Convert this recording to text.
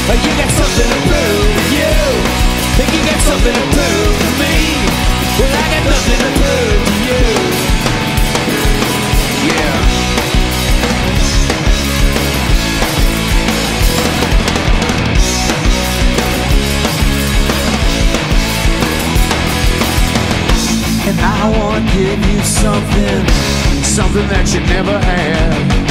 You got something to prove to you. Think you got something to prove to me. Well, I got nothing to prove to you. Yeah. And I wanna give you something that you never had.